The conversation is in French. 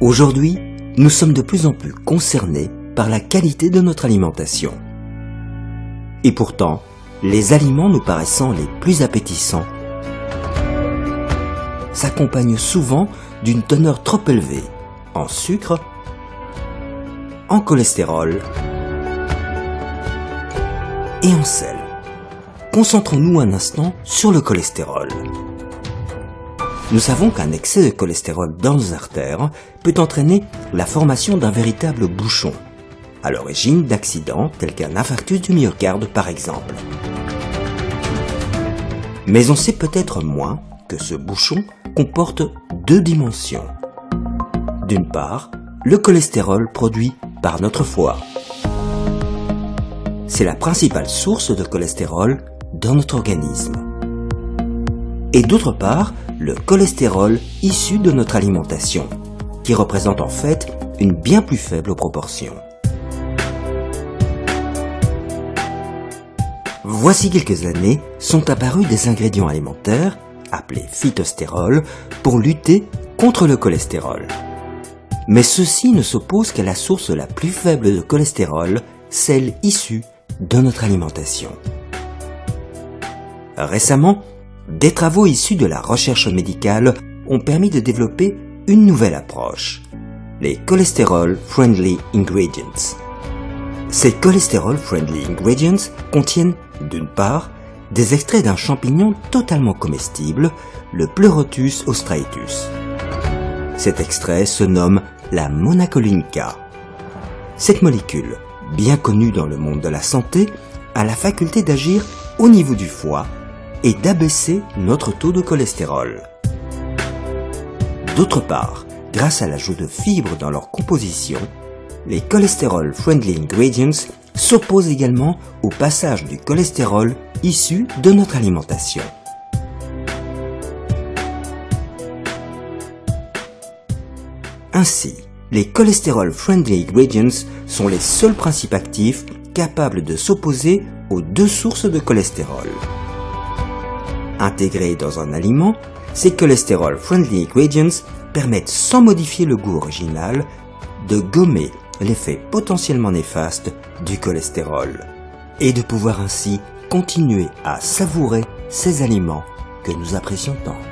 Aujourd'hui, nous sommes de plus en plus concernés par la qualité de notre alimentation. Et pourtant, les aliments nous paraissant les plus appétissants s'accompagnent souvent d'une teneur trop élevée en sucre, en cholestérol et en sel. Concentrons-nous un instant sur le cholestérol. Nous savons qu'un excès de cholestérol dans nos artères peut entraîner la formation d'un véritable bouchon, à l'origine d'accidents tels qu'un infarctus du myocarde par exemple. Mais on sait peut-être moins que ce bouchon comporte deux dimensions. D'une part, le cholestérol produit par notre foie. C'est la principale source de cholestérol dans notre organisme. Et d'autre part, le cholestérol issu de notre alimentation, qui représente en fait une bien plus faible proportion. Voici quelques années, sont apparus des ingrédients alimentaires, appelés phytostérols, pour lutter contre le cholestérol. Mais ceux-ci ne s'opposent qu'à la source la plus faible de cholestérol, celle issue de notre alimentation. Récemment, des travaux issus de la recherche médicale ont permis de développer une nouvelle approche, les cholesterol friendly ingredients. Ces cholesterol friendly ingredients contiennent, d'une part, des extraits d'un champignon totalement comestible, le Pleurotus ostraetus. Cet extrait se nomme la monacoline K. Cette molécule, bien connue dans le monde de la santé, a la faculté d'agir au niveau du foie et d'abaisser notre taux de cholestérol. D'autre part, grâce à l'ajout de fibres dans leur composition, les cholesterol friendly ingredients s'opposent également au passage du cholestérol issu de notre alimentation. Ainsi, les cholesterol friendly ingredients sont les seuls principes actifs capables de s'opposer aux deux sources de cholestérol. Intégrés dans un aliment, ces cholesterol friendly ingredients permettent, sans modifier le goût original, de gommer l'effet potentiellement néfaste du cholestérol et de pouvoir ainsi continuer à savourer ces aliments que nous apprécions tant.